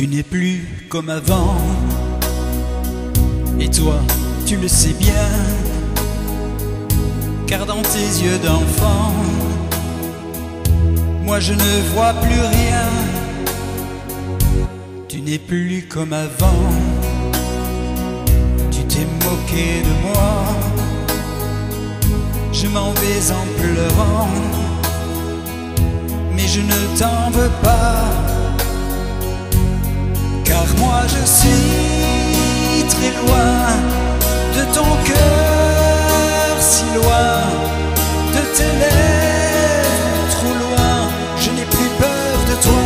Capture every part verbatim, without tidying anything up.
Tu n'es plus comme avant, et toi, tu le sais bien, car dans tes yeux d'enfant, moi je ne vois plus rien. Tu n'es plus comme avant, tu t'es moqué de moi, je m'en vais en pleurant, mais je ne t'en veux pas. Car moi je suis très loin de ton cœur, si loin de tes lèvres, trop loin, je n'ai plus peur de toi.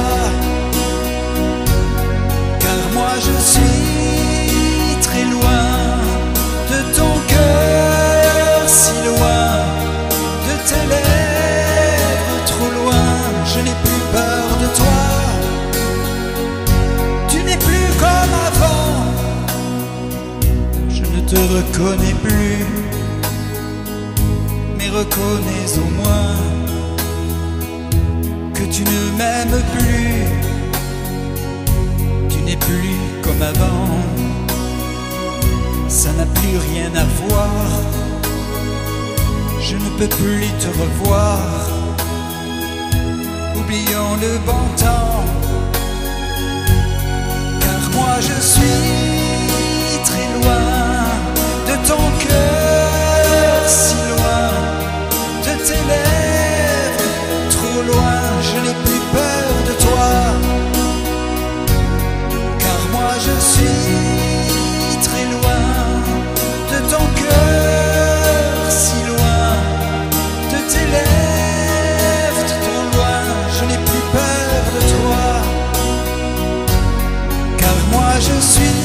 Car moi je suis très loin de ton cœur, si loin de tes lèvres, trop loin, je n'ai plus peur de toi. Je ne te reconnais plus, mais reconnais au moins que tu ne m'aimes plus. Tu n'es plus comme avant, ça n'a plus rien à voir. Je ne peux plus te revoir. Oublions le bon temps, car moi je suis très loin de ton cœur, si loin de tes lèvres, trop loin, je n'ai plus peur de toi. Car moi je suis très loin de ton cœur, si loin de tes lèvres, trop loin, je n'ai plus peur de toi. Car moi je suis